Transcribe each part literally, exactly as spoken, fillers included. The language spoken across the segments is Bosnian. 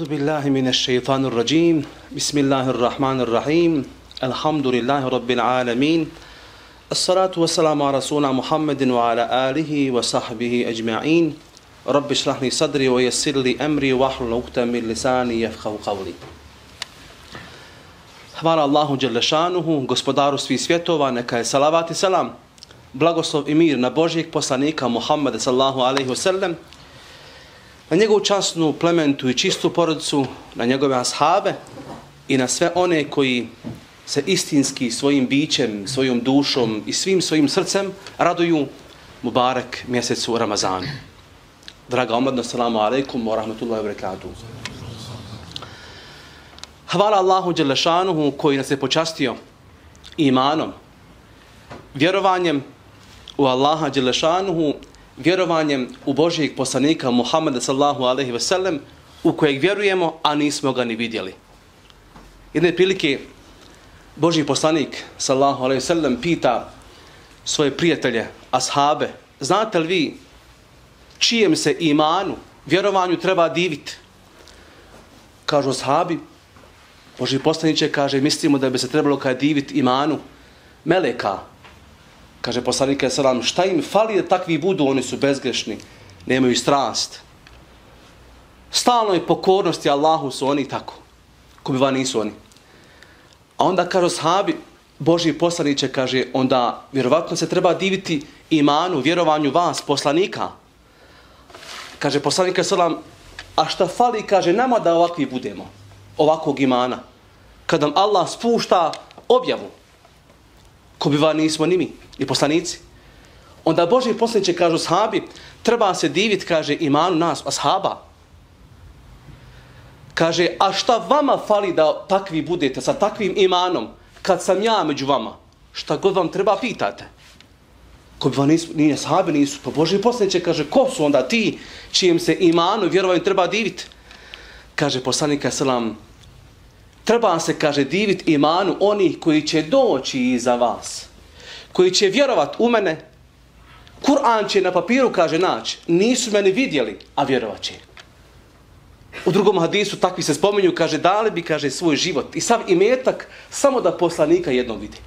A'udhu billahi minash shaitanir rajim. Bismillahir rahmanir rahim. Alhamdulillahi rabbil alamin. As-salatu wassalamu ala rasulina Muhammedin wa ala alihi wa sahbihi ajma'in. Rabbi shrah li sadri wa yassir li amri wahlul 'uqdatan min lisani yafqahu qawli. Hvala Allahu dželle šanuhu, gospodaru svih svjetova, neka je salavat i selam, blagoslov i mir na Božjeg poslanika Muhammeda sallallahu alejhi ve sellem, na njegovu časnu, plementu i čistu porodicu, na njegove ashabe i na sve one koji se istinski svojim bićem, svojom dušom i svim svojim srcem raduju Mubarek mjesecu Ramazanu. Draga omladno, assalamu alaikum wa rahmatullahi wa barakatuh. Hvala Allahu dželle šanuhu koji nas je počastio imanom, vjerovanjem u Allaha dželle šanuhu, vjerovanjem u Božjeg poslanika Muhammeda sallallahu alejhi ve sellem, u kojeg vjerujemo, a nismo ga ni vidjeli. Jedne prilike Božji poslanik sallallahu alejhi ve sellem pita svoje prijatelje, ashabe, znate li vi čijem se imanu, vjerovanju treba diviti? Kažu ashabi, Božji poslaniče, kaže, mislimo da bi se trebalo kada diviti imanu meleka. Kaže poslanik selam, šta im fali da takvi budu, oni su bezgrešni, nemaju strast. Stalnoj pokornosti Allahu su oni tako, ko bi van nisu oni. A onda kaže ashabi, Božji poslaniče, kaže, onda vjerovatno se treba diviti imanu, vjerovanju vas, poslanika. Kaže poslanik selam, a šta fali, kaže, nama da ovakvi budemo, ovakvog imana, kad nam Allah spušta objavu, ko bi van nismo ni mi, ni poslanici. Onda Božji poslaniče, kažu ashabi, treba se diviti, kaže, imanu nas, ashaba. Kaže, a šta vama fali da takvi budete, sa takvim imanom, kad sam ja među vama? Šta god vam treba, pitate. Ko bi van nisu, ni ashabi nisu. Pa Božji poslaniče, kaže, ko su onda ti čijem se imanu, vjerovanju treba diviti? Kaže poslanik selam, treba se, kaže, diviti imanu onih koji će doći iza vas, koji će vjerovat u mene. Kur'an će na papiru, kaže, naći, nisu meni vidjeli, a vjerovat će. U drugom hadisu takvi se spominju, kaže, dali bi, kaže, svoj život i sav imetak samo da poslanika jednom vidi.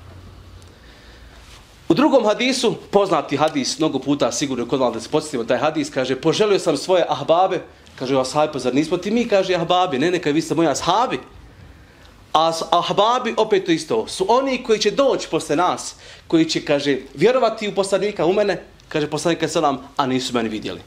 U drugom hadisu, poznati hadis, mnogo puta sigurno kod vas da se podsjetimo taj hadis, kaže, poželio sam svoje ahbabe, kaže, ashabi, pa zar nismo ti mi, kaže, ahbabi, ne, neka vi ste moji ashabi. A ahbabi, opet to isto, su oni koji će doći posle nas, koji će, kaže, vjerovati u poslanika, u mene, kaže poslanika selam, a nisu meni vidjeli.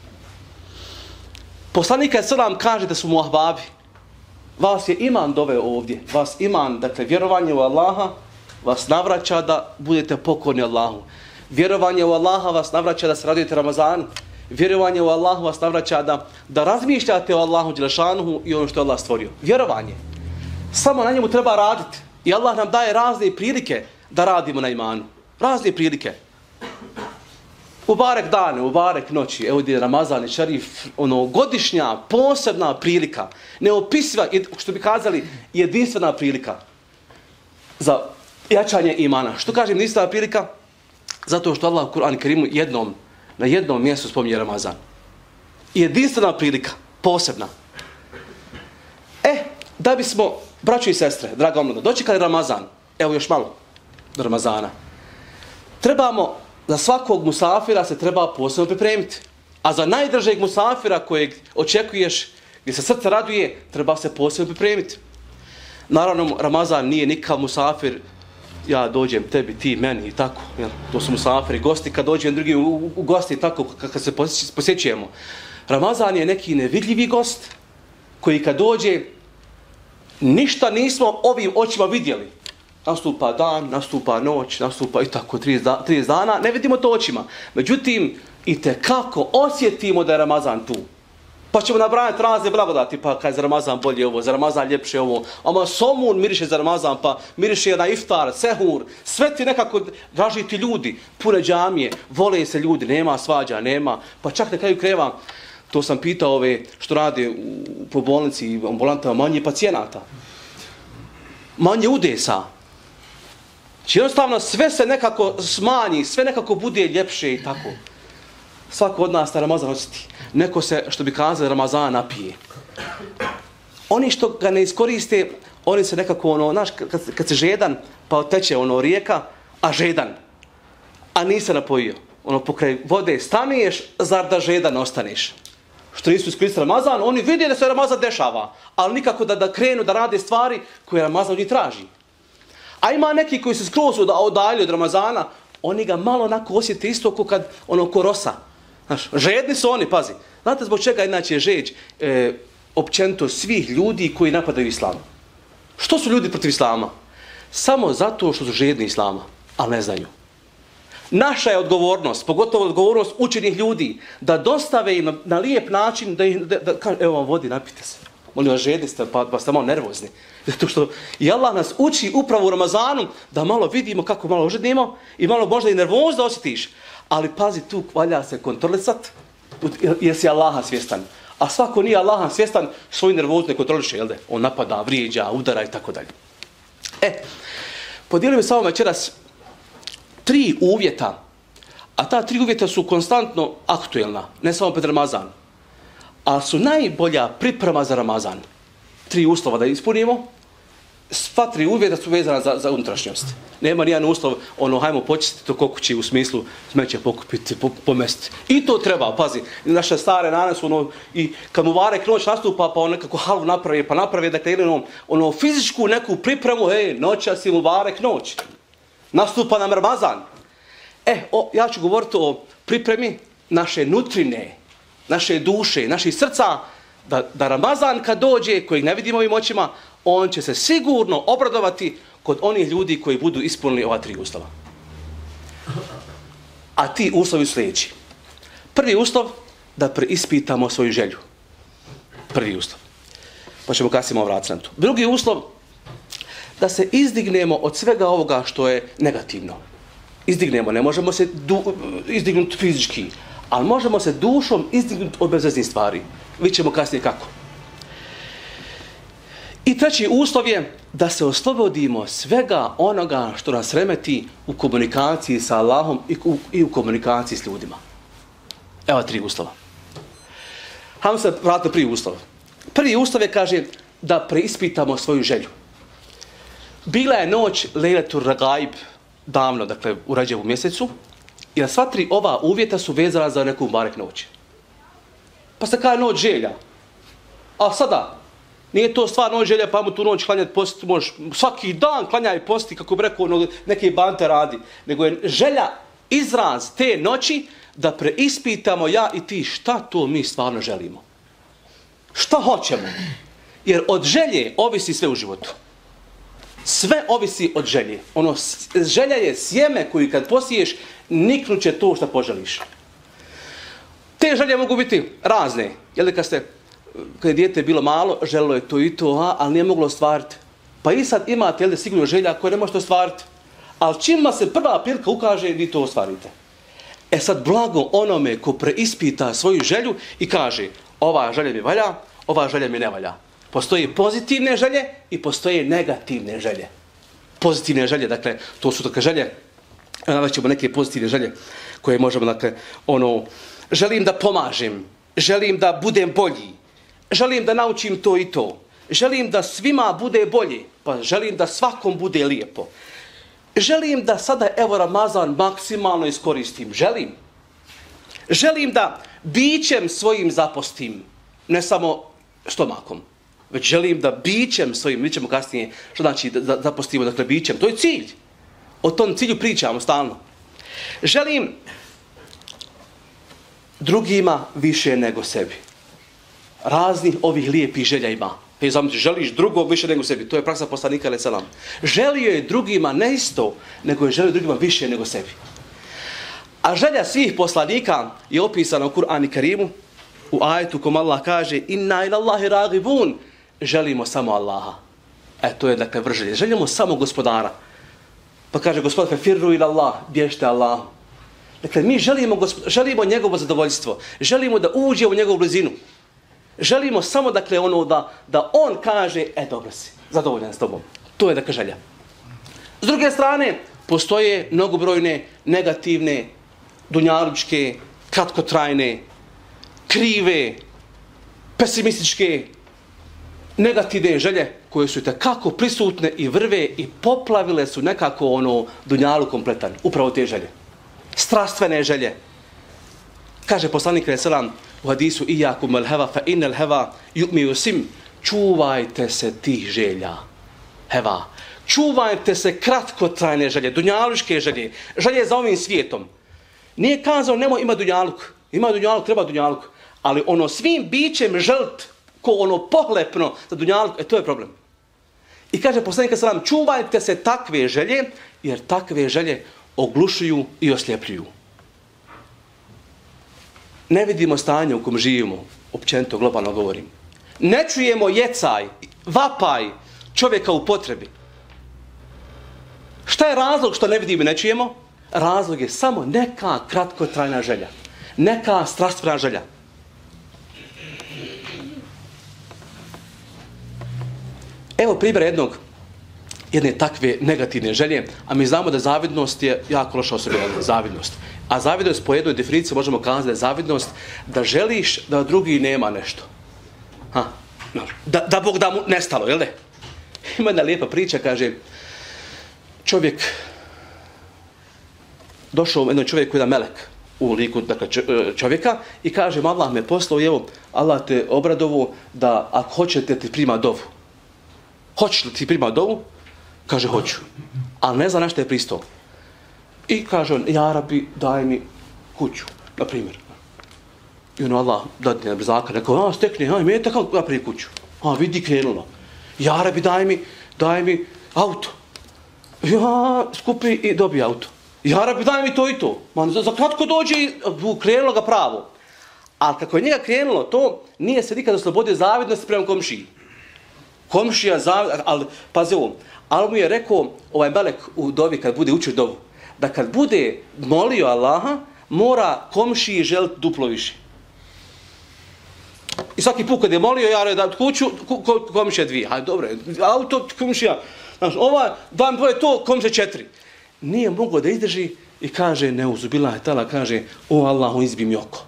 Poslanika selam kaže da su mu ahbabi. Vas je iman doveo ovdje, vas iman, dakle, vjerovanje u Allaha, vas navraća da budete pokorni Allahu. Vjerovanje u Allaha vas navraća da se radujete Ramazanu. Vjerovanje u Allahu vas navraća da, da razmišljate o Allahu dželle šanuhu i ono što je Allah stvorio. Vjerovanje. Samo na njemu treba raditi. I Allah nam daje razne prilike da radimo na imanu. Razne prilike. U barek dane, u barek noći, evo gdje je Ramazan i šarif, ono, godišnja, posebna prilika, neopisiva, što bi kazali, jedinstvena prilika za jačanje imana. Što kažem jedinstvena prilika? Zato što Allah u Kur'anu Kerimu jednom, na jednom mjestu spominje Ramazan. Jedinstvena prilika, posebna. E, da bismo, braćo i sestre, draga omladina, doći kad je Ramazan, evo još malo do Ramazana, trebamo, za svakog musafira se treba posebno pripremiti. A za najdražeg musafira kojeg očekuješ, gdje se srce raduje, treba se posebno pripremiti. Naravno, Ramazan nije nikakav musafir, ja dođem tebi, ti, meni i tako. Jel? To su musafiri, gosti, kad dođem drugi u, u, u gosti i tako, kad se posjećujemo. Ramazan je neki nevidljivi gost, koji kad dođe, ništa nismo ovim očima vidjeli. Nastupa dan, nastupa noć, nastupa i tako trideset dana, ne vidimo to očima. Međutim, i tekako osjetimo da je Ramazan tu. Pa ćemo nabrajati razne blagodati, pa kaj za Ramazan bolje ovo, za Ramazan ljepše ovo. Ama somun miriše za Ramazan, pa miriše na iftar, sehur, sve ti nekako draži ti ljudi, pune džamije, vole se ljudi, nema svađa, nema. Pa čak na kraju kreva, to sam pitao ove što rade u, po bolnici i ambulantama, manje pacijenata, manje udesa. Znači jednostavno sve se nekako smanji, sve nekako bude ljepše i tako. Svako od nas na Ramazan osjeti. Neko se, što bi kazali, Ramazan napije. Oni što ga ne iskoriste, oni se nekako, ono, znaš, kad, kad se žedan, pa teče ono rijeka, a žedan, a nisi napojio. Ono, pokraj vode staniješ, zar da žedan ostaneš. Što nisu iskoristili Ramazan, oni vide da se Ramazan dešava, ali nikako da, da krenu da rade stvari koje Ramazan od njih traži. A ima neki koji se skroz odalju od Ramazana, oni ga malo onako osjete isto kao kad ono ko rosa. Znaš, žedni su oni, pazi. Znate zbog čega inače žeđ e, općenito svih ljudi koji napadaju Islam? Što su ljudi protiv Islama? Samo zato što su žedni Islama, ali ne znaju. Naša je odgovornost, pogotovo odgovornost učenih ljudi, da dostave im na, na lijep način, da ih, da, da kaže, evo vam vodi, napite se. Molim vas, žedni ste, pa, pa ste malo nervozni. Zato što i Allah nas uči upravo u Ramazanu da malo vidimo kako malo ožednimo i malo možda i nervoz da osjetiš. Ali pazi, tu valja se kontrolisat, jer si Allaha svjestan. A svako nije Allaha svjestan, svoju nervozu ne kontroliše, jel de? On napada, vrijeđa, udara i tako dalje. E, podijelim sa ovom večeras tri uvjeta, a ta tri uvjeta su konstantno aktuelna, ne samo pred Ramazan, a su najbolja priprema za Ramazan. Tri uslova da ispunimo, sva tri uvjeta su vezana za, za unutrašnjost. Nema nijedan uslov, ono, hajmo počistiti to kokući u smislu smeće pokupiti, po, pomesti. I to treba, pazi, naše stare nane su ono, i kad mu varek noć nastupa, pa on nekako halv napravi, pa napravi, dakle, ono, ono fizičku neku pripremu, ej, noća si mu varek noć. Nastupa nam Ramazan. E, o, ja ću govoriti o pripremi naše nutrine, naše duše, naših srca, da, da Ramazan kad dođe, kojeg ne vidimo ovim očima, on će se sigurno obradovati kod onih ljudi koji budu ispunili ova tri uslova. A ti uslovi su sljedeći. Prvi uslov, da preispitamo svoju želju. Prvi uslov. Pa ćemo kasnije vratiti na to. Drugi uslov, da se izdignemo od svega ovoga što je negativno. Izdignemo, ne možemo se du, izdignuti fizički, ali možemo se dušom izdignuti od bezveznih stvari. Vidjet ćemo kasnije kako. I treći uslov je da se oslobodimo svega onoga što nas remeti u komunikaciji sa Allahom i u, i u komunikaciji s ljudima. Evo tri uslova. Hajmo se vratiti prvi uslov. Prvi uslov je, kaže, da preispitamo svoju želju. Bila je noć Lejletur Ragaib, davno, dakle, u Redževu mjesecu, i sva tri ova uvjeta su vezana za neku barek noć. Pa se kaže noć želja. A sada, nije to stvar noć želja, pa mu tu noć klanjati, postiti, možeš svaki dan klanjaj i postiti, kako bi rekao, ono, neke bante radi. Nego je želja izraz te noći da preispitamo ja i ti šta to mi stvarno želimo. Šta hoćemo? Jer od želje ovisi sve u životu. Sve ovisi od želje. Ono, želja je sjeme koju kad posiješ, niknuće to što poželiš. Te želje mogu biti razne. Jel' kad ste, kad je dijete bilo malo, želilo je to i to, a, ali nije moglo ostvariti. Pa i sad imate, jel' sigurno želja koje ne možete ostvariti. Ali čim se prva prilika ukaže, vi to ostvarite. E sad, blago onome ko preispita svoju želju i kaže, ova želja mi valja, ova želja mi ne valja. Postoje pozitivne želje i postoje negativne želje. Pozitivne želje, dakle, to su dakle želje, navešćemo neke pozitivne želje koje možemo, dakle, ono, želim da pomažem, želim da budem bolji, želim da naučim to i to, želim da svima bude bolje, pa želim da svakom bude lijepo. Želim da sada, evo, Ramazan maksimalno iskoristim, želim. Želim da bićem svojim zapostim, ne samo stomakom, već želim da bićem svojim, mi ćemo kasnije, što znači da, da zapostimo, dakle, bićem, to je cilj. O tom cilju pričamo stalno. Želim drugima više nego sebi. Raznih ovih lijepih želja ima. Pa zamislite, želiš drugog više nego sebi. To je praksa poslanika alejhi selam. Želio je drugima ne isto, nego je želio drugima više nego sebi. A želja svih poslanika je opisana u Kur'anu i Kerimu, u ajetu kom Allah kaže inna ilallahi ragibun, želimo samo Allaha. E, to je dakle vrženje. Želimo samo gospodara. Pa kaže gospodar, fefirru ila Allah, bježite Allah. Dakle, mi želimo, gospod, želimo njegovo zadovoljstvo. Želimo da uđe u njegovu blizinu. Želimo samo, dakle, ono da, da on kaže, e, dobro si, zadovoljan s tobom. To je, dakle, želja. S druge strane, postoje mnogobrojne negativne, dunjalučke, kratkotrajne, krive, pesimističke, negativne želje koje su tekako prisutne i vrve i poplavile su nekako ono dunjalu kompletan. Upravo te želje. Strastvene želje. Kaže poslanik alejhi selam u hadisu iyakum al-hava fa innal hava yu'mi sim. Čuvajte se tih želja. Heva. Čuvajte se kratkotrajne želje, dunjaluške želje, želje za ovim svijetom. Nije kazao nemoj ima dunjaluk. Ima dunjaluk, treba dunjaluk. Ali ono svim bićem želt ko ono pohlepno za dunjaluk, e to je problem. I kaže poslanik alejhi selam čuvajte se takve želje, jer takve želje oglušuju i osljepljuju. Ne vidimo stanje u kom živimo, općenito globalno govorim. Ne čujemo jecaj, vapaj čovjeka u potrebi. Šta je razlog što ne vidimo i ne čujemo? Razlog je samo neka kratkotrajna želja. Neka strastvena želja. Evo primjer jednog, jedne takve negativne želje, a mi znamo da zavidnost je jako loša osobina, zavidnost. A zavidnost po jednoj definiciji možemo kazati da je zavidnost da želiš da drugi nema nešto. Ha, da, da Bog da mu nestalo, jel ne? Ima jedna lijepa priča, kaže, čovjek, došao jednom čovjeku jedan melek u liku dakle, čovjeka i kaže, Allah me poslao, evo, Allah te obradovo da ako hoćete ti prima dovu. Hoćeš li ti prima dovu? Kaže, hoću. Ali ne zna na što je pristao. I kaže on, ja Rabi, daj mi kuću, na primjer. I ono, Allah, dadne brzaka, rekao, a, stekni, aj, mete kako napravi kuću. A, vidi, krenulo. Ja Rabi, daj mi, daj mi auto. Ja, skupi i dobi auto. Ja Rabi, daj mi to i to. Man, za, za kratko dođe i krenulo ga pravo. Ali kako je njega krenulo, to nije se nikad oslobodio zavidnosti prema komšiji. Komšija zavidnost, ali, pazi ovo, ali mu je rekao, ovaj melek u dovi, kad bude učio dovu, da kad bude molio Allaha, mora komšiji želiti duplo više. I svaki put kad je molio, ja da kuću, komšija dvije. Hajde, dobro, auto, komšija. Znaš, ova, dam dvoje to, komšija četiri. Nije mogao da izdrži i kaže, neuzubila je tala, kaže, o Allahu, izbi mi oko.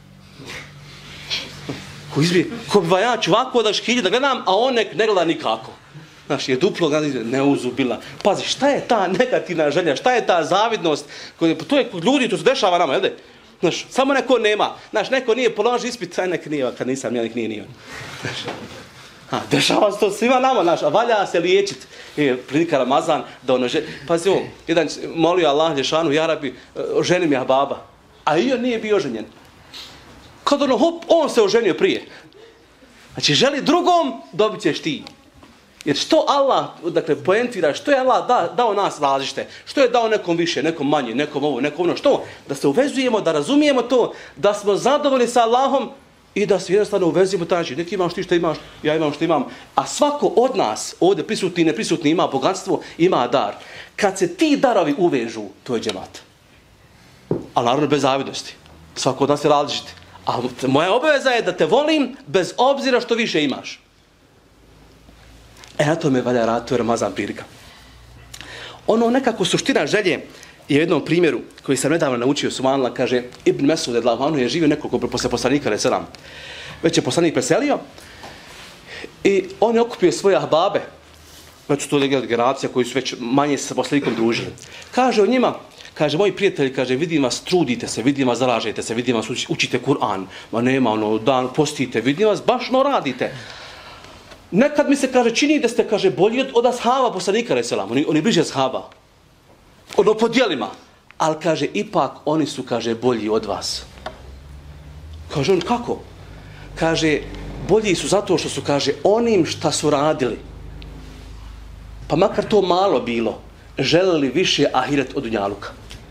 Ko izbi, ko bi ja ću ovako da škilju da gledam, a on ne, ne gleda nikako. Znaš, je duplo neuzubila. Pazi, šta je ta negativna želja, šta je ta zavidnost? To je kod ljudi, to se dešava nama, jel de? Znaš, samo neko nema. Znaš, neko nije položio ispit, aj nek nije, kad nisam, ja nek nije, nije. Znaš, ha, dešava se to svima nama, znaš, a valja se liječit. Je, prilika Ramazan, da ono želi. Pazi ovo, jedan molio Allah Lješanu, ja Rabi, ženi mi baba. A i on nije bio oženjen. Kad ono, hop, on se oženio prije. Znači, želi drugom, dobit ćeš ti. Jer što Allah, dakle, poentira, što je Allah da, dao nas različite, što je dao nekom više, nekom manje, nekom ovo, nekom ono, što? Da se uvezujemo, da razumijemo to, da smo zadovoljni sa Allahom i da se jednostavno uvezujemo tači. Neki imaš ti što imaš, ja imam što imam. A svako od nas, ovdje prisutni i neprisutni, ima bogatstvo, ima dar. Kad se ti darovi uvežu, to je džemat. Ali naravno bez zavidnosti. Svako od nas je različiti. Ali moja obaveza je da te volim bez obzira što više imaš. E na to me valja raditi, to je Ramazan prilika. Ono nekako suština želje je u jednom primjeru koji sam nedavno naučio, subhanallah, kaže Ibn Mesud radijallahu anhu je živio nekoliko posle poslanika alejhi selam. Već je poslanik preselio i on je okupio svoje ahbabe, već su to generacija koji su već manje sa poslanikom družili. Kaže o njima, kaže, moji prijatelji, kaže, vidim vas, trudite se, vidim vas, zalažete se, vidim vas, učite Kur'an, ma nema, ono, dan, postite, vidim vas, baš no radite. Nekad mi se, kaže, čini da ste, kaže, bolji od, od ashaba poslanika, alejhi selam, oni, oni bliže ashaba, ono, po dijelima, ali, kaže, ipak, oni su, kaže, bolji od vas. Kaže on, kako? Kaže, bolji su zato što su, kaže, onim šta su radili, pa makar to malo bilo, želeli više ahiret od dunjaluka.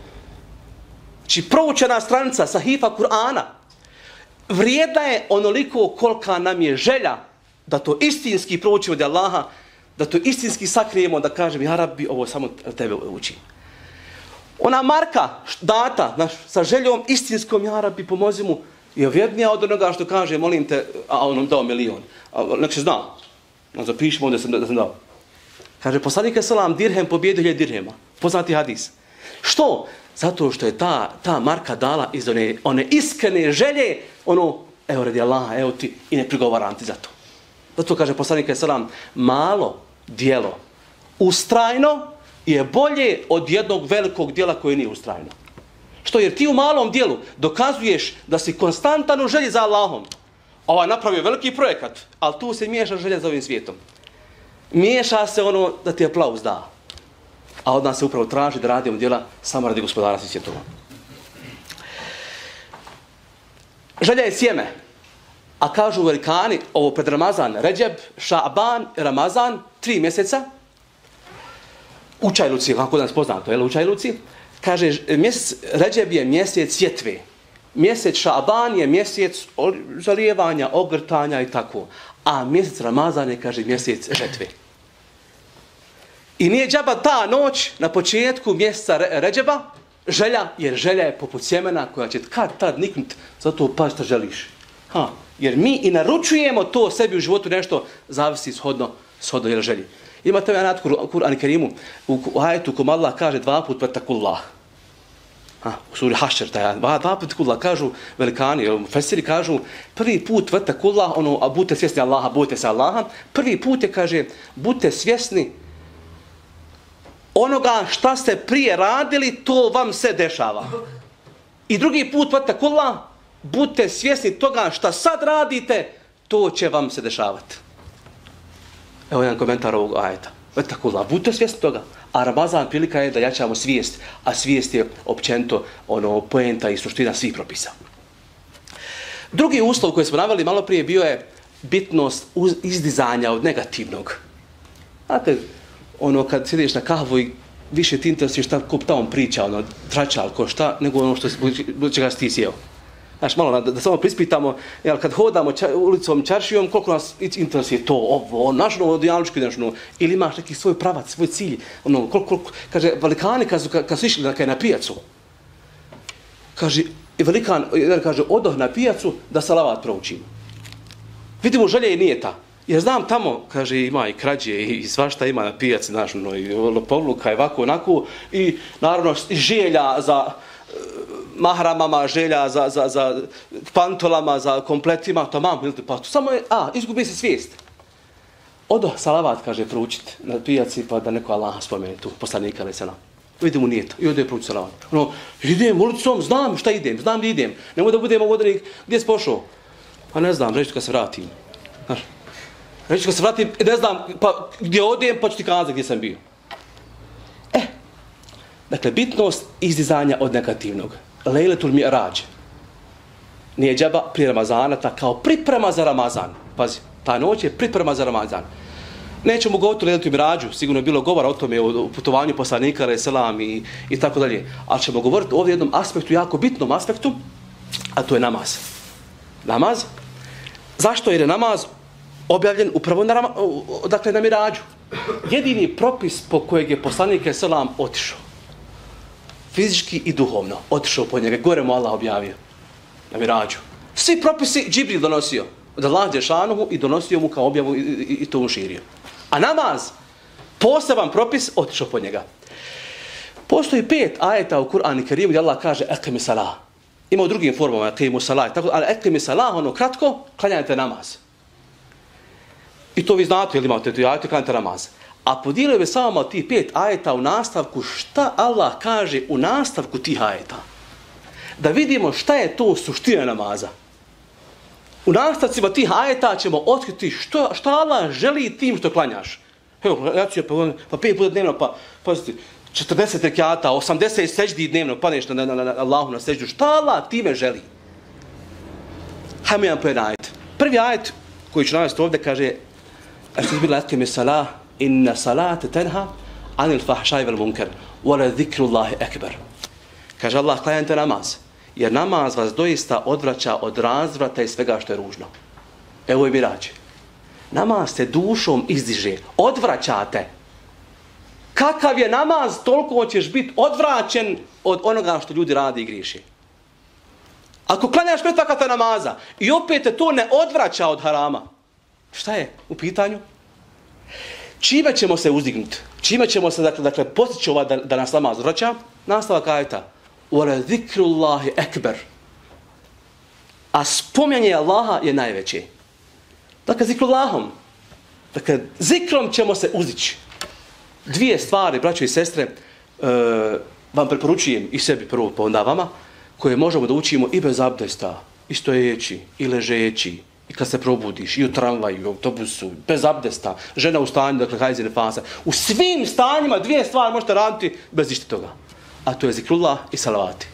Znači, proučena stranica sahifa Kur'ana vrijedna je onoliko kolika nam je želja da to istinski proučimo od Allaha, da to istinski sakrijemo, da kažem, ja Rabbi, ovo samo tebe učim. Ona marka data, znaš, sa željom istinskom, ja Rabbi, pomozi mu, je vrijednija od onoga što kaže, molim te, a on nam dao milion. Nek se zna, zapišemo da sam, da sam dao. Kaže, poslanik selam dirhem pobjedio hiljadu dirhema. Poznati hadis. Što? Zato što je ta, ta marka dala iz one, one iskrene želje, ono, evo radi Allaha, evo ti, i ne prigovaram ti za to. Zato kaže poslanik selam, malo djelo ustrajno je bolje od jednog velikog djela koje nije ustrajno. Što? Jer ti u malom djelu dokazuješ da si konstantan u želji za Allahom. Ovaj napravio veliki projekat, ali tu se miješa želja za ovim svijetom. Miješa se ono da ti aplauz da. A od nas se upravo traži da radimo djela samo radi gospodara svih svjetova. Želja je sjeme. A kažu velikani, ovo pred Ramazan, Ređeb, Šaban, Ramazan, tri mjeseca, u Čajluci, kako danas poznato, je li u Čajluci, kaže, mjesec Ređeb je mjesec sjetve. Mjesec Šaban je mjesec zalijevanja, ogrtanja i tako. A mjesec Ramazan je, kaže, mjesec žetve. I nije džaba ta noć na početku mjeseca Ređeba želja, jer želja je poput sjemena koja će kad tad niknut, zato pa šta želiš. Ha, jer mi i naručujemo to sebi u životu nešto, zavisi shodno, shodno jer želji. Imate jedan ajet u Kur'anu Kerimu, u ajetu kom Allah kaže dva put vatakullah. Ha, u suri Hašr, taj, dva, dva put vatakullah kažu velikani, fesiri kažu, prvi put vatakullah, ono, a budite svjesni Allaha, budite se Allaha, prvi put je, kaže, budite svjesni onoga šta ste prije radili, to vam se dešava. I drugi put vatakullah, budite svjesni toga šta sad radite, to će vam se dešavati. Evo jedan komentar ovog ajeta. Vatakullah, budite svjesni toga. A Ramazan prilika je da jačamo svijest, a svijest je općenito ono poenta i suština svih propisa. Drugi uslov koji smo naveli malo prije bio je bitnost izdizanja od negativnog. Znate, ono kad sjediš na kahvu i više ti interesuješ šta ko tamo priča, ono, tračal, ko šta, nego ono što budući čega si ti sjeo. Znaš, malo da, da samo prispitamo, jel, kad hodamo ča, ulicom Čaršijom, koliko nas interesuje to, ovo, naš ono, dijalučki, znaš, ono, ili imaš neki svoj pravac, svoj cilj, ono, koliko, koliko, kaže, velikani kad su, kad su išli na, na pijacu, kaže, velikan, jedan kaže, odoh na pijacu da salavat proučim. Vidimo, želje i nijeta. Jer znam tamo, kaže, ima i krađe i svašta ima na pijaci, znaš, ono, i lopovluka i ovako, onako, i naravno želja za mahramama, želja za, za, za pantolama, za kompletima, to mam, pa to samo je, a, izgubi se svijest. Odo salavat, kaže, proučit na pijaci, pa da neko Allaha spomene tu, poslanika, ali se nam. Vidimo nijeto, i ode je proučit salavat. Ono, idem ulicom, znam šta idem, znam gdje idem, nemoj da budemo vodenik, gdje si pošao? Pa ne znam, reći kad se vratim. Znaš, reći kad se vratim, ne znam, pa gdje odem, pa ću ti kazati gdje sam bio. E, dakle, bitnost izdizanja od negativnog. Lejletul Mi'rađ. Nije džaba prije Ramazana, ta kao priprema za Ramazan. Pazi, ta noć je priprema za Ramazan. Nećemo govoriti o Lejletul Mi'rađu, sigurno je bilo govora o tome, o putovanju poslanika, alaih selam i, i tako dalje. Ali ćemo govoriti o jednom aspektu, jako bitnom aspektu, a to je namaz. Namaz. Zašto? Jer je namaz objavljen upravo na, dakle, na Mi'rađu. Jedini propis po kojeg je poslanik alaih selam otišao. Fizički i duhovno. Otišao po njega. Gore mu Allah objavio. Na Mi'rađu. Svi propisi Džibril donosio. Od Allah Đešanuhu i donosio mu kao objavu i, i, i to uširio. A namaz, poseban propis, otišao po njega. Postoji pet ajeta u Kur'anu Kerimu gdje Allah kaže ekimi salah. Ima u drugim formama ekimi salah. Tako, ali ekimi salah, ono kratko, klanjajte namaz. I to vi znate, ili imate ti ajete, klanjajte namaz. A podijelio bi samo ti pet ajeta u nastavku šta Allah kaže u nastavku tih ajeta. Da vidimo šta je to suština namaza. U nastavcima tih ajeta ćemo otkriti što, šta Allah želi tim što klanjaš. Evo, ja ću pa, pa pet puta dnevno, pa pazite, četrdeset rekjata, osamdeset seđdi dnevno, padneš na, na, na, na Allahu na seđdu. Šta Allah time želi? Hajmo jedan po jedan ajet. Prvi ajet koji ću navesti ovdje kaže Astazbila ekimi salah inna salate tenha anil fahšaj vel munker wala zikrullahi ekber. Kaže Allah, klanjajte namaz, jer namaz vas doista odvraća od razvrata i svega što je ružno. Evo je Mi'rađ. Namaz se dušom izdiže, odvraćate. Kakav je namaz, toliko ćeš biti odvraćen od onoga što ljudi radi i griješi. Ako klanjaš pet vakata namaza i opet te to ne odvraća od harama, šta je u pitanju? Čime ćemo se uzdignuti? Čime ćemo se, dakle, dakle postići ova da, da nas namaz odvraća? Nastavak ajeta. Ora zikrullahi ekber. A spominjanje Allaha je najveće. Dakle, zikrullahom. Dakle, zikrom ćemo se uzići. Dvije stvari, braćo i sestre, e, vam preporučujem i sebi prvo, pa onda vama, koje možemo da učimo i bez abdesta, i stojeći, i ležeći, i kad se probudiš, i u tramvaju, i u autobusu, bez abdesta, žena u stanju, dakle, hajzine fasa. U svim stanjima dvije stvari možete raditi bez ništa toga. A to je zikrullah i salavati.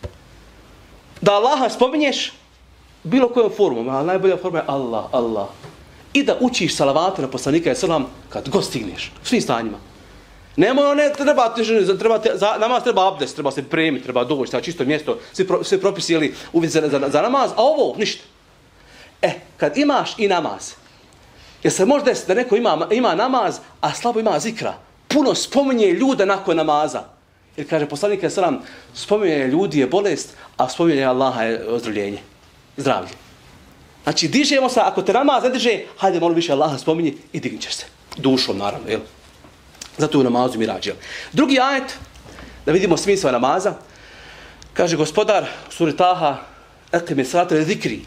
Da Allaha spominješ bilo kojom formom, ali najbolja forma je Allah, Allah. I da učiš salavate na poslanika i salam kad god stigneš, u svim stanjima. Nemoj, ne, treba, treba, za namaz treba abdest, treba se premiti, treba doći, treba čisto mjesto, svi, pro, svi propisi ili uvjeti za, za, za namaz, a ovo ništa. E, kad imaš i namaz, jer se može desiti da neko ima, ima namaz, a slabo ima zikra, puno spominje ljude nakon namaza. Jer kaže poslanik je salam, spominje ljudi je bolest, a spominje Allaha je ozdravljenje, zdravlje. Znači, dižemo se, ako te namaz ne diže, hajde malo više Allaha spominji i dignit ćeš se. Dušom, naravno, jel? Zato u namazu mi rađe. Drugi ajet, da vidimo smisao namaza, kaže gospodar u suri Taha, ekime salate zikri.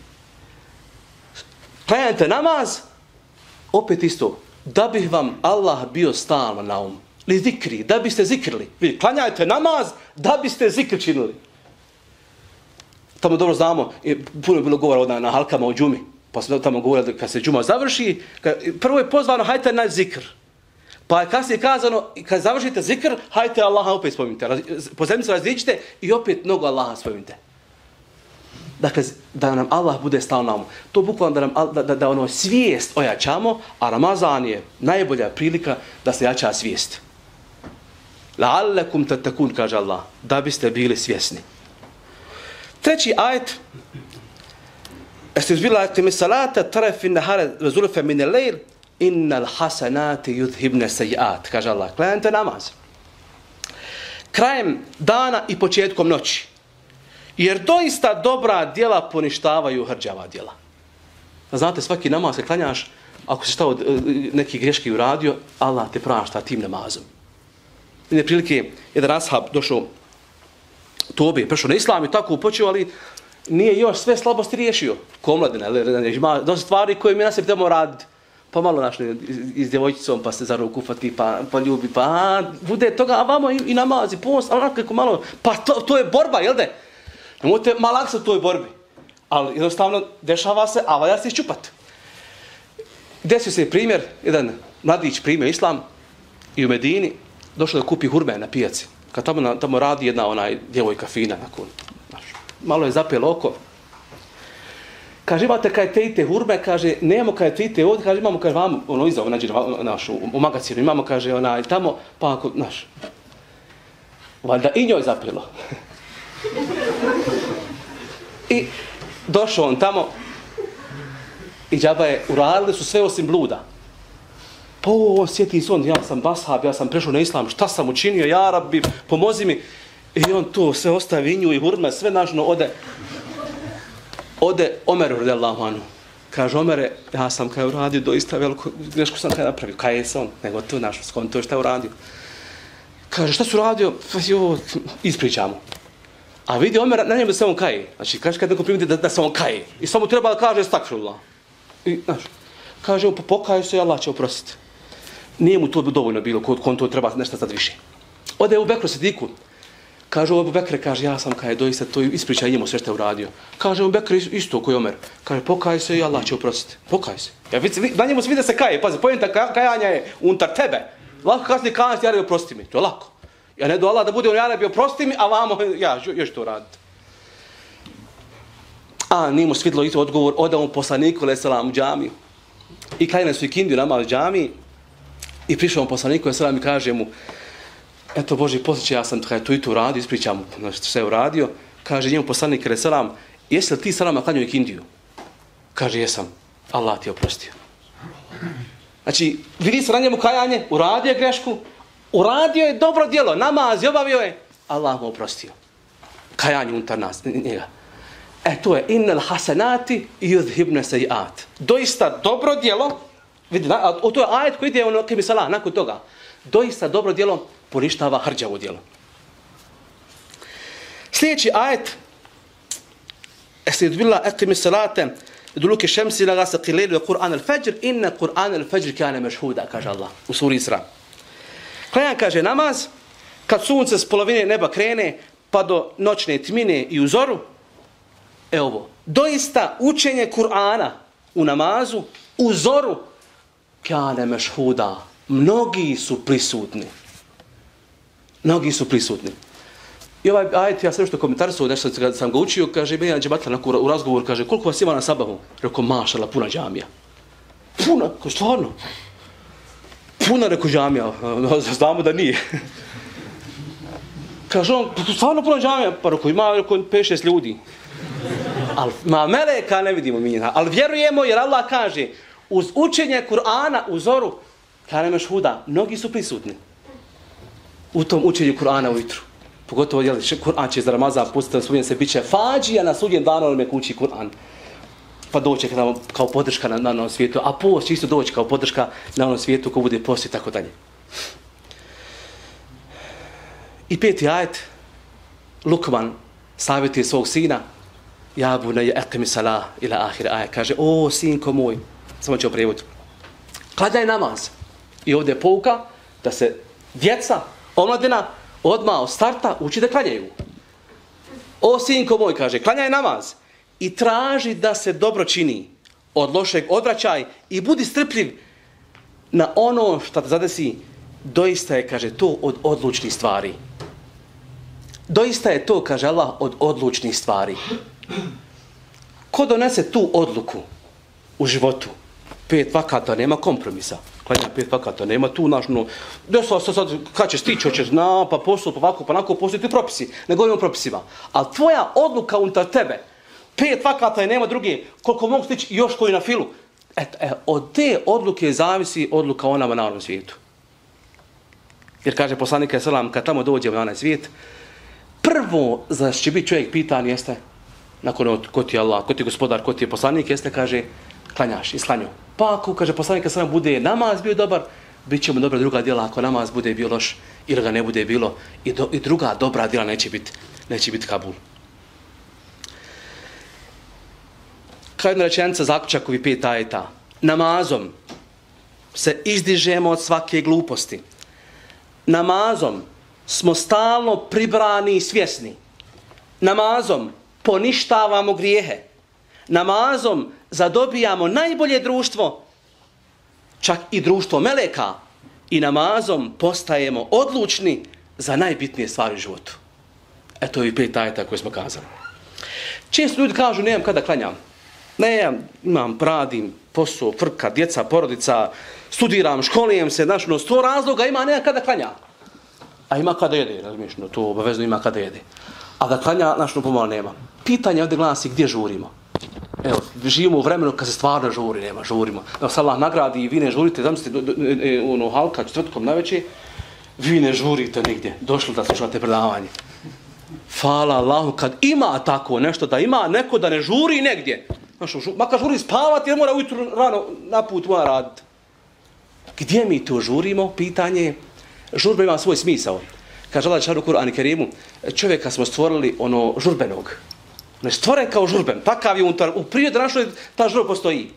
Klanjajte namaz, opet isto, da bi vam Allah bio stalno na um. Li zikri, da biste zikrili. Vi klanjajte namaz, da biste zikr činili. Tamo dobro znamo, puno je bilo govora na, na halkama o džumi, pa smo tamo govorili kad se džuma završi, kad, prvo je pozvano, hajte na zikr. Pa je kasnije kazano, kad završite zikr, hajte Allaha opet spominjte. Po zemlji se različite i opet mnogo Allaha spominjte. Dakle, da nam Allah bude stao na umu. To bukvalno da nam da, da, da ono svijest ojačamo, a Ramazan je najbolja prilika da se jača svijest. La'allakum tatakun, kaže Allah, da biste bili svjesni. Treći ajet, Estizbila akime salata tarafin nahara zulfa min al-layl innal hasanati yudhibna sayiat, kaže Allah. Klanjajte namaz krajem dana i početkom noći, jer doista dobra djela poništavaju hrđava djela. Znate, svaki namaz se klanjaš, ako si šta neki greški uradio, Allah te prašta tim namazom. Jedne prilike, jedan ashab došao tobe, prešao na islam i tako upočeo, ali nije još sve slabosti riješio. Komladina, ima dosta stvari koje mi na sebi trebamo raditi. Pa malo našli iz djevojčicom, pa se za ruku fati, pa, pa ljubi, pa a, bude toga, a vamo i, i namazi, post, ali onako malo, pa to, to je borba, jel de? Nemojte malak se u toj borbi. Ali jednostavno dešava se, a valja se iščupat. Desio se primjer, jedan mladić primio islam i u Medini došao da kupi hurme na pijaci. Kad tamo, tamo radi jedna onaj djevojka fina, nakon, malo je zapelo oko. Kaže, imate kaj te i te hurme, kaže, nemamo kaj te i te ovdje, kaže, imamo, kaže, vamo, ono iza, nađe, naš, u, u magazinu, imamo, kaže, onaj, tamo, pa ako, naš, valjda i njoj zapelo. I došao on tamo i džaba je, uradili su sve osim bluda. Pa on sjeti se on, ja sam bashab, ja sam prešao na islam, šta sam učinio, ja rabbi, pomozi mi. I on to sve ostavi nju i hurme, sve nažno ode, ode Omeru radijallahu anhu. Kaže, Omere, ja sam kaj uradio doista veliku grešku sam kaj napravio. Kaj je se on? Nego to naš, skon to je šta uradio. Kaže, šta su uradio? Jo, ispričamo. A vidi Omer, na njemu se on kaje. Znači, kaže kad neko primiti da, da se on kaje. I samo treba da kaže stakfirullah. I, znaš, kaže, on pokaje se i Allah će oprostiti. Nije mu to dovoljno bilo, kod kon to treba nešto sad više. Ode u Bekru Sidiku. Kaže, Ebu Bekre, kaže, ja sam kaj doista to ispričaj njemu sve što je uradio. Kaže, Ebu Bekre isto koji Omer. Kaže, pokaje se i Allah će oprostiti. Pokaje se. Ja, vidi, na njemu se vidi da se kaje. Pazi, pojenta kajanja je unutar tebe. Lako kasnije kajanja, ja rebi, oprosti mi. To je lako. Ja ne do Allah da bude on, ja rebi, oprosti mi, a vamo, ja, još to raditi. A, nije mu svidlo i to odgovor, odao mu poslaniku, alaih salam, u džamiju. I klanjali su ikindiju namaz u džamiji. I prišao mu poslaniku, alaih salam, i kaže mu, eto Boži, posjeća, ja sam tu i tu uradio, ispričam mu znači, sve uradio. Kaže njemu poslanik, alaih salam, jesi li ti salama klanjao ikindiju? Kaže, jesam. Allah ti je oprostio. Znači, vidi se na njemu kajanje, uradio je grešku, uradio je dobro djelo, namaz je obavio je, Allah mu oprostio. Kajanje unutar nas, njega. E, to je innal hasanati yudhibna sayiat. Doista dobro djelo, vidi, na, to je ajet koji ide ono kimi salah, nakon toga. Doista dobro djelo poništava hrđavo djelo. Sljedeći ajet, Estidbila ekimi salate, Duluke šemsi la gasaqi lejlu je Kur'an al-Fajr, inna Kur'an al-Fajr kane mešhuda, kaže Allah u suri Isra. Klanjan kaže namaz, kad sunce s polovine neba krene, pa do noćne tmine i u zoru, e ovo, doista učenje Kur'ana u namazu, u zoru, kane mešhuda, mnogi su prisutni. Mnogi su prisutni. I ovaj ajet, ja sam nešto komentarisao, nešto kad sam ga učio, kaže, Benja Džebatla u razgovoru, kaže, koliko vas ima na sabahu? Rekao, mašala, puna džamija. Puna, ko stvarno? Puna, rekao, džamija. Znamo da nije. Kaže on, stvarno puna džamija? Pa rekao, ima pet šest ljudi. Al, ma meleka ne vidimo mi, ali vjerujemo jer Allah kaže, uz učenje Kur'ana u zoru, kada nemaš huda, mnogi su prisutni u tom učenju Kur'ana ujutru. Pogotovo, jel, Kur'an će za Ramazan pustiti, na sudnjem se bit će fađija na sudnjem danu onome kući Kur'an. Pa doće kao, kao podrška na, na onom svijetu, a post će isto doći kao podrška na onom svijetu ko bude post i tako dalje. I peti ajet, Lukman savjetuje svog sina, ja bunayya aqimi salah ila ahir ajet, kaže, o sinko moj, samo ću prevodu, klanjaj namaz. I ovdje je pouka da se djeca, omladina, odmah od starta uči da klanjaju. O sinko moj, kaže, klanjaj namaz i traži da se dobro čini, od lošeg odvraćaj i budi strpljiv na ono što te zadesi, doista je, kaže, to od odlučnih stvari. Doista je to, kaže Allah, od odlučnih stvari. Ko donese tu odluku u životu? Pet vakata, nema kompromisa. Klanja pet vakata, nema tu naš, no, desilo se sad, kad ćeš stići, hoćeš, na, pa poslu, pa ovako, pa onako, postoji ti propisi. Ne govorimo o propisima. Ali tvoja odluka unutar tebe, pet vakata i nema druge, koliko mogu stići, još koji na filu. Et, e, od te odluke zavisi odluka o nama na onom svijetu. Jer kaže poslanik selam, kad tamo dođemo na onaj svijet, prvo za što će biti čovjek pitan jeste, nakon od ko ti je Allah, ko ti je gospodar, ko ti je poslanik, jeste, kaže, klanjaš i sklanju. Pa ako, kaže poslanik selam, bude namaz bio dobar, bit će mu dobra druga djela, ako namaz bude bio loš ili ga ne bude bilo, i, do, i druga dobra djela neće biti, neće biti kabul. Kao jedna rečenica zaključak ovih pet ajeta. Namazom se izdižemo od svake gluposti. Namazom smo stalno pribrani i svjesni. Namazom poništavamo grijehe. Namazom zadobijamo najbolje društvo, čak i društvo meleka. I namazom postajemo odlučni za najbitnije stvari u životu. Eto je pet ajeta koje smo kazali. Često ljudi kažu, nemam kada klanjam. Ne, imam, radim, posao, frka, djeca, porodica, studiram, školijem se, znaš, no, sto razloga ima, nema kada klanja. A ima kada jede, razumiješ, no, to obavezno ima kada jede. A da klanja, znaš, no, pomalo nema. Pitanje ovdje glasi gdje žurimo. Evo, živimo u vremenu kad se stvarno žuri, nema, žurimo. Da se Allah nagradi i vi ne žurite, zamislite, ono, halka, četvrtkom najveće, vi ne žurite nigdje, došli da slušate predavanje. Hvala Allahu, kad ima tako nešto, da ima neko da ne žuri negdje. Znaš, makar žuri spavati, jer mora ujutru rano na put mora raditi. Gdje mi to žurimo? Pitanje je, žurba ima svoj smisao. Kaže Allah u Kur'anu Kerimu, čovjeka smo stvorili ono žurbenog. Ne stvoren kao žurben, takav je unutar, u prirodi našoj ta žurba postoji.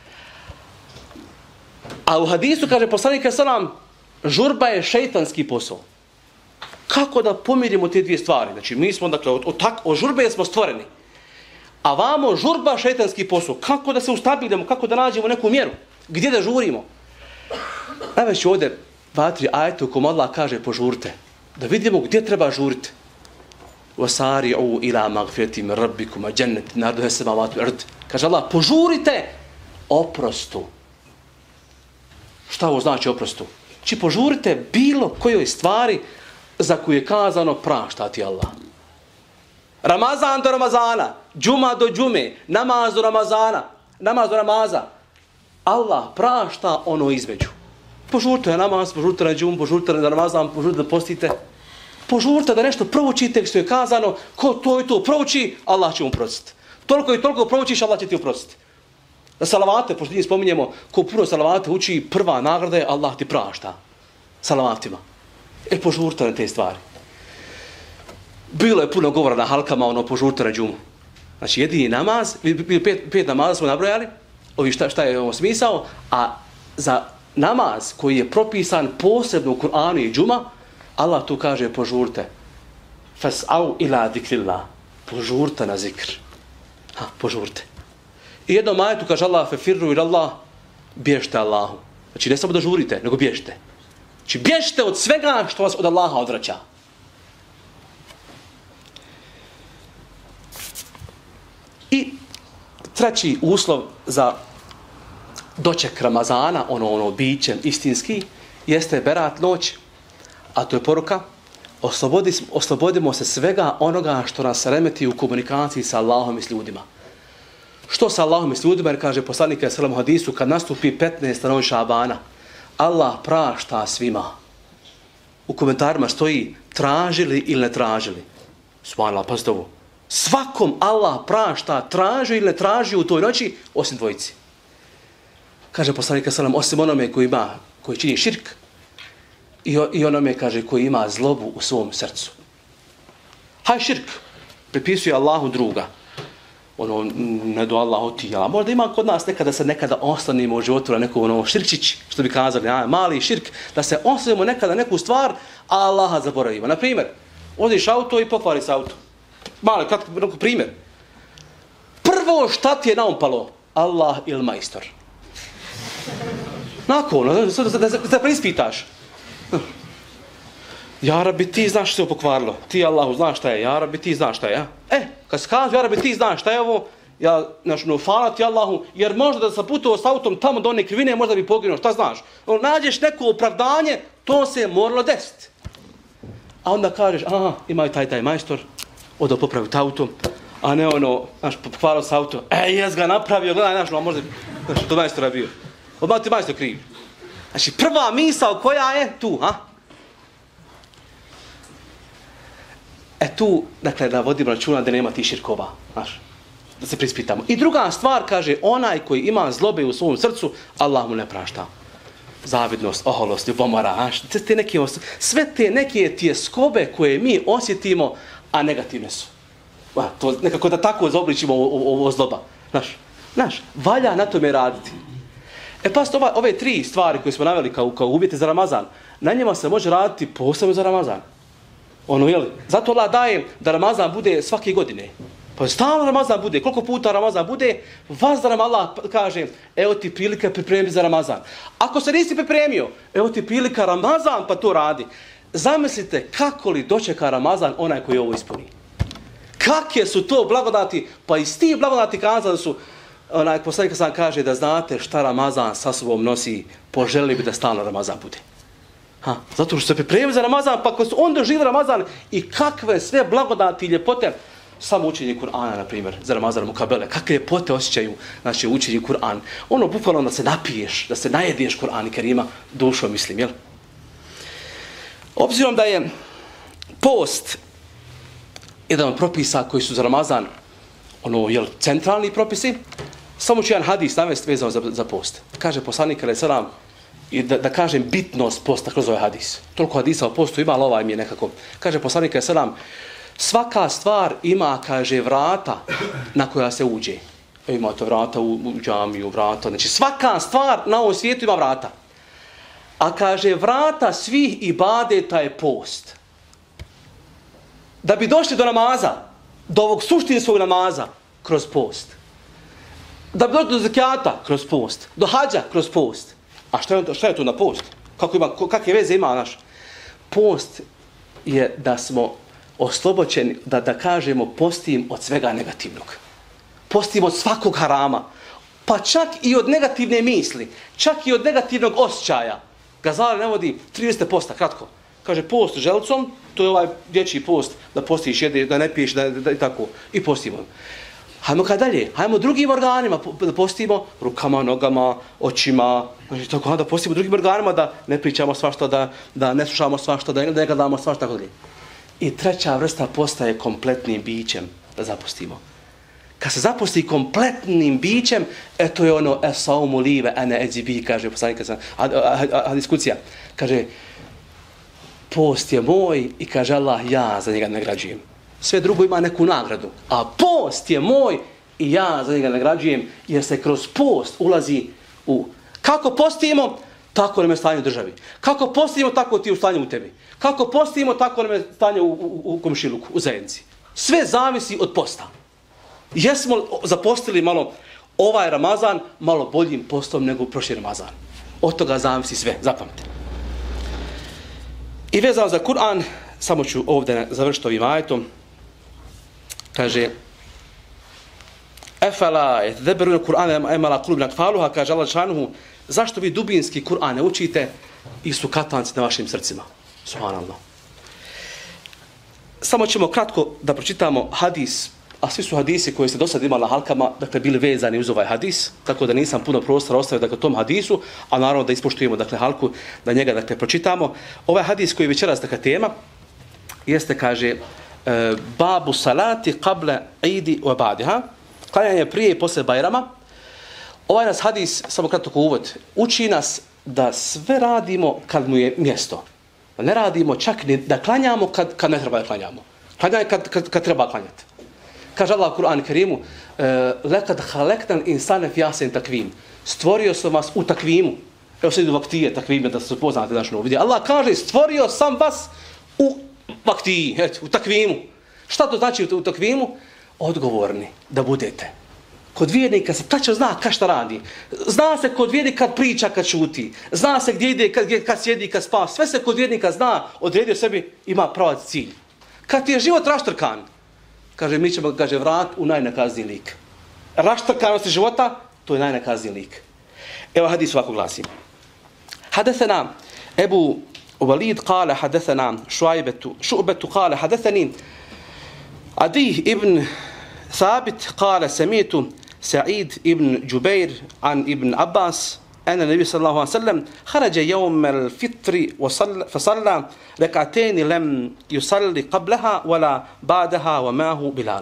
A u hadisu kaže poslanik selam, žurba je šejtanski posao. Kako da pomirimo te dvije stvari? Znači, mi smo, dakle, od, od, tak, od žurbe smo stvoreni. A vamo žurba šejtanski posao. Kako da se ustabilimo, kako da nađemo neku mjeru? Gdje da žurimo? Najveći ovdje dva, tri ajete u kom Allah kaže požurite. Da vidimo gdje treba žuriti. Wasari'u ila magfirati min rabbikum jannati narduha samawati wal ard. Kaže Allah, požurite oprostu. Šta ovo znači oprostu? Či požurite bilo kojoj stvari za koju je kazano praštati Allah. Ramazan do Ramazana, džuma do džume, namaz do Ramazana, namaz do namaza. Allah prašta ono između. Požurite na namaz, požurite na džum, požurite na Ramazan, požurite da postite. Požurite da nešto proučite što je kazano, ko to i to prouči, Allah će mu prostiti. Toliko i toliko proučiš, Allah će ti uprostiti. Da salavate, pošto njih spominjemo, ko puno salavate uči, prva nagrada je Allah ti prašta. Salavatima. E, požurite na te stvari. Bilo je puno govora na halkama, ono, požurite na džumu. Znači jedini namaz, pet, pet namaza smo nabrojali, ovi šta, šta je ovo smisao, a za namaz koji je propisan posebno u Kur'anu i džuma, Allah tu kaže požurte. Fas'au ila zikrillah. Požurte na zikr. Ha, požurte. I jednom ajetu kaže Allah fefirru ila Allah, bježte Allahu. Znači ne samo da žurite, nego bježte. Znači bježte od svega što vas od Allaha odvraća. I treći uslov za doček Ramazana, ono, ono bićem istinski, jeste berat noć, a to je poruka, oslobodi, oslobodimo se svega onoga što nas remeti u komunikaciji sa Allahom i s ljudima. Što sa Allahom i s ljudima, jer kaže poslanik sallallahu alejhi ve sellem hadisu, kad nastupi petnaesta noć Šabana, Allah prašta svima. U komentarima stoji tražili ili ne tražili. Subhanallah, pazite ovo. Svakom Allah prašta, traži ili ne traži u toj noći, osim dvojici. Kaže poslanik sallallahu alejhi ve sellem, osim onome koji ima, koji čini širk, i, i onome, kaže, koji ima zlobu u svom srcu. Haj širk, pripisuje Allahu druga. Ono, ne do Allahu ti, a možda ima kod nas nekada se nekada ostanimo u životu na neku ono širčić, što bi kazali, a, mali širk, da se ostanimo nekada neku stvar, a Allaha zaboravimo. Na primjer, voziš auto i pokvari se auto. Mali, kratko primjer. Prvo šta ti je naumpalo? Allah ili majstor. Nakon, da, da, da, da preispitaš. Ja Rabbi, ti znaš što se pokvarilo. Ti Allahu znaš šta je. Ja Rabbi, ti znaš šta je. Ja? E, kad se kaže, ja Rabbi, ti znaš šta je ovo, ja, znaš, no, hvala ti Allahu, jer možda da sam putovao s autom tamo do one krivine, možda bi poginuo, šta znaš? No, nađeš neko opravdanje, to se je moralo desiti. A onda kažeš, aha, imaju taj, taj majstor, odo popraviti auto, a ne ono, znaš, pokvarilo s auto, e, jes ga napravio, gledaj, znaš, no, možda, znaš, to majstora bio. Odmah ti majstor kriv. Znači, prva misao koja je tu, ha? E tu, dakle, da vodimo računa da nema ti širkova, znaš, da se prispitamo. I druga stvar, kaže, onaj koji ima zlobe u svom srcu, Allah mu ne prašta. Zavidnost, oholost, ljubomora, znaš, te neke, sve te neke tjeskobe koje mi osjetimo, a negativne su. A, to nekako da tako zaobličimo ovo zloba, znaš, znaš, valja na tome raditi. E pa ove, ove tri stvari koje smo naveli kao, kao uvjete za Ramazan, na njima se može raditi posebno za Ramazan. Ono, jel? Zato Allah daje da Ramazan bude svake godine. Pa stalno Ramazan bude. Koliko puta Ramazan bude, vas da nam Allah kaže, evo ti prilika pripremi za Ramazan. Ako se nisi pripremio, evo ti prilika Ramazan, pa to radi. Zamislite kako li dočeka Ramazan onaj koji ovo ispuni. Kakve su to blagodati, pa iz tih blagodati kazali su, onaj poslanik sam kaže da znate šta Ramazan sa sobom nosi, poželili bi da stalno Ramazan bude. Ha, zato što se pripremio za Ramazan, pa ako su on doživio Ramazan i kakve sve blagodati i ljepote, samo učenje Kur'ana, na primjer, za Ramazan mukabele, kakve ljepote osjećaju, znači, učenje Kur'an. Ono, bukvalno da se napiješ, da se najediješ Kur'an i Kerima, dušom, mislim, jel? Obzirom da je post jedan od propisa koji su za Ramazan, ono, jel, centralni propisi, samo ću jedan hadis navesti vezano za, za post. Kaže poslanik alejhi selam, i da, da kažem bitnost posta kroz ovaj hadis. Toliko hadisa o postu ima, ali ovaj mi je nekako. Kaže poslanik alejhi selam, svaka stvar ima, kaže, vrata na koja se uđe. E, imate vrata u, u džamiju, vrata, znači svaka stvar na ovom svijetu ima vrata. A kaže, vrata svih ibadeta je post. Da bi došli do namaza, do ovog suštinskog namaza, kroz post. Da bi došli do zakijata, kroz post. Do hađa, kroz post. A šta je, šta je to na post? Kako ima, kakve veze ima naš? Post je da smo oslobođeni, da, da kažemo, postim od svega negativnog. Postim od svakog harama. Pa čak i od negativne misli. Čak i od negativnog osjećaja. Gazali ne vodi trideset posto, kratko. Kaže, post želucom, to je ovaj dječji post, da postiš, jede, da ne piješ, da, da, i tako. I postimo. Hajmo kada dalje, hajmo drugim organima da postimo, rukama, nogama, očima, znači tako, da postimo drugim organima, da ne pričamo svašta, da, da ne slušamo svašta, da ne gledamo svašta, tako dalje. I treća vrsta posta je kompletnim bićem da zapostimo. Kad se zaposti kompletnim bićem, eto je ono, esaumu live, ene edzibi, kaže poslanik, a, a, a, a diskusija, kaže, post je moj i kaže Allah, ja za njega nagrađujem. Sve drugo ima neku nagradu. A post je moj i ja za njega nagrađujem jer se kroz post ulazi u... Kako postimo, tako nam je stanje u državi. Kako postimo, tako ti je u stanju u tebi. Kako postimo, tako nam je stanje u, u, u komšiluku, u zajednici. Sve zavisi od posta. Jesmo zapostili malo ovaj Ramazan malo boljim postom nego prošli Ramazan. Od toga zavisi sve, zapamte. I vezano za Kur'an, samo ću ovdje završiti ovim ajetom. Kaže Efala yatadabbaruna Kur'ana am ala qulubin aqfaluha, kaže Allah džalaluhu, zašto vi dubinski Kur'an ne učite i su katanci na vašim srcima? Subhanallah. Samo ćemo kratko da pročitamo hadis, a svi su hadisi koji ste do sad imali na halkama, dakle bili vezani uz ovaj hadis, tako da nisam puno prostora ostavio dakle tom hadisu, a naravno da ispoštujemo dakle halku, da njega dakle pročitamo. Ovaj hadis koji je večeras dakle tema jeste, kaže, e, babu salati qabla idi wa ba'daha, klanjanje prije i posle Bajrama. Ovaj nas hadis, samo kratko uvod, uči nas da sve radimo kad mu je mjesto. Ne radimo čak ni da klanjamo kad, kad ne treba da klanjamo. Klanjanje kad, kad, kad treba klanjati. Kaže Allah u Kur'anu Kerimu, lekad halektan insane fi ahsani takvim. Stvorio sam vas u takvimu. Evo sad idu vaktije takvime da se poznate danas ovdje. Allah kaže, stvorio sam vas u vaktiji, eto, u takvimu. Šta to znači u takvimu? Odgovorni da budete. Kod vjernika se tačno zna kad šta radi. Zna se kod vjernika kad priča, kad šuti. Zna se gdje ide, kad, kad sjedi, kad spava. Sve se kod vjernika zna, odredio sebi, ima pravac cilj. Kad ti je život raštrkan, kaže, mi ćemo, kaže, vrat u najnekazniji lik. Raštrkanosti života, to je najnekazniji lik. Evo hadis ovako glasi. Hadesena Ebu Walid kale hadesena šuajbetu, šu'betu kale hadeseni Adih ibn Thabit kale semitu Sa'id ibn Jubair an ibn Abbas أن النبي صلى الله عليه وسلم خرج يوم الفطر فصلى ركعتين لم يصلي قبلها ولا بعدها ومعه بلال.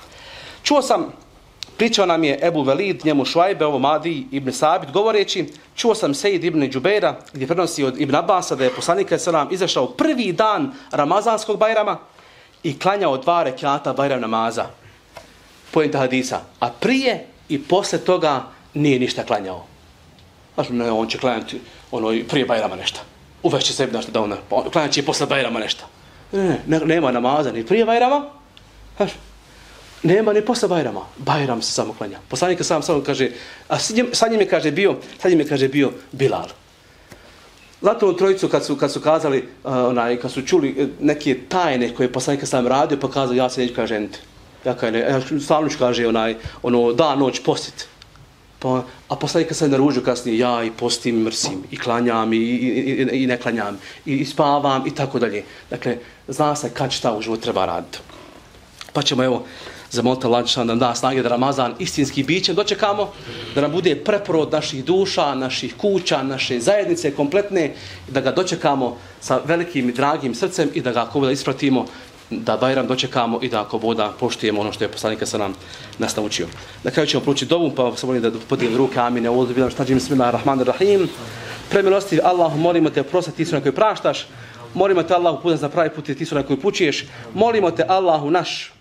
Čuo sam, pričao nam je Ebu Velid, njemu Šuajbe, ovo Madi ibn Sabit, govoreći, čuo sam Sejid ibn Džubeira, gdje prenosi od Ibn Abasa da je poslanik selam izašao prvi dan Ramazanskog Bajrama i klanjao dva rekata Bajram namaza. Pojenta hadisa. A prije i posle toga nije ništa klanjao. Znači, ne, on će klanjati ono, prije Bajrama nešto. Uvešće sebi nešto da on klanjat će i posle Bajrama nešto. Ne, ne, nema namaza ni prije Bajrama, znači, nema ni posle Bajrama. Bajram se samo klanja. Poslanik sam samo kaže, a sa njim je kaže bio, sa njim je kaže bio Bilal. Zato u trojicu kad su, kad su kazali, uh, onaj, kad su čuli neke tajne koje je poslanik sam radio, pa kazao, ja se neću kaže ženiti. Ja kaže, slavno ću kaže, onaj, ono, dan, noć, postit. Pa, a poslanik se naružio kasnije, ja i postim, mrsim, i klanjam, i, i, i, i ne klanjam, i, i spavam, i tako dalje. Dakle, zna se kad šta u životu treba raditi. Pa ćemo, evo, zamoliti Allah da nam da snage da Ramazan istinski bićem dočekamo, da nam bude preporod naših duša, naših kuća, naše zajednice kompletne, da ga dočekamo sa velikim i dragim srcem i da ga ako da ispratimo, da Bajram dočekamo i da ako voda poštujemo ono što je poslanik sa nam nas naučio. Na kraju ćemo proučiti dovu, pa se molim da podijelim ruke, amin, ja uvodu bilam štađim, bismillahirrahmanirrahim. Premilosti, Allahu, molimo te oprosti ti su na koji praštaš, molimo te Allahu putem za pravi put ti su na koji pućuješ, molimo te Allahu naš,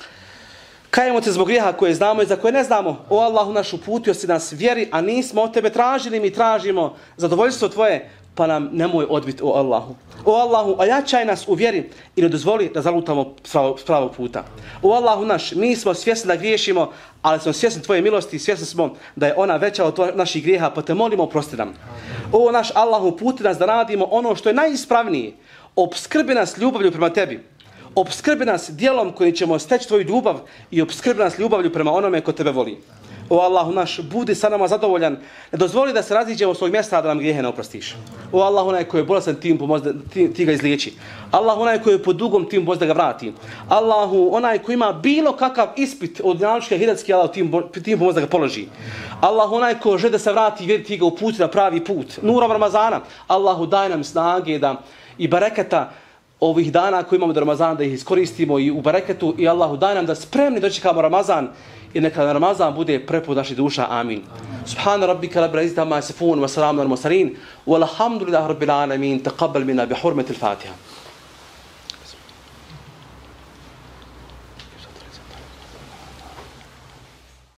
kajemo te zbog grijeha koje znamo i za koje ne znamo. O Allahu naš, uputio si nas vjeri, a nismo od tebe tražili, mi tražimo zadovoljstvo tvoje, pa nam nemoj odbiti, o Allahu. O Allahu, ojačaj nas u vjeri i ne dozvoli da zalutamo s pravog puta. O Allahu naš, mi smo svjesni da griješimo, ali smo svjesni tvoje milosti i svjesni smo da je ona veća od naših grijeha, pa te molimo, oprosti nam. O naš Allahu, uputi nas da radimo ono što je najispravnije. Obskrbi nas ljubavlju prema tebi. Obskrbi nas djelom kojim ćemo steći tvoju ljubav i obskrbi nas ljubavlju prema onome ko tebe voli. O Allahu naš, budi sa nama zadovoljan, ne dozvoli da se raziđemo svog mjesta, da nam grijehe ne oprostiš. O Allah, onaj koji je bolestan, ti, ti, ti ga izliječi. Allah, onaj koji je pod dugom, ti mu da ga vrati. Allahu, onaj koji ima bilo kakav ispit od naučke hidatske, Allah, ti mu pomozi da ga položi. Allah, onaj koji želi da se vrati i vjeri, ti ga uputi na pravi put. Nurom Ramazana, Allahu, daj nam snage da i bareketa ovih dana koji imamo do Ramazana, da ih iskoristimo i u bareketu, i Allahu, daj nam da spremni dočekamo Ramazan i neka Ramazan bude prepun naših duša. Amin. Subhana rabbika rabbil izzati amma yasifun wa salamun alal mursalin walhamdulillahi rabbil alamin. Taqabbal minna bi hurmati al-Fatiha.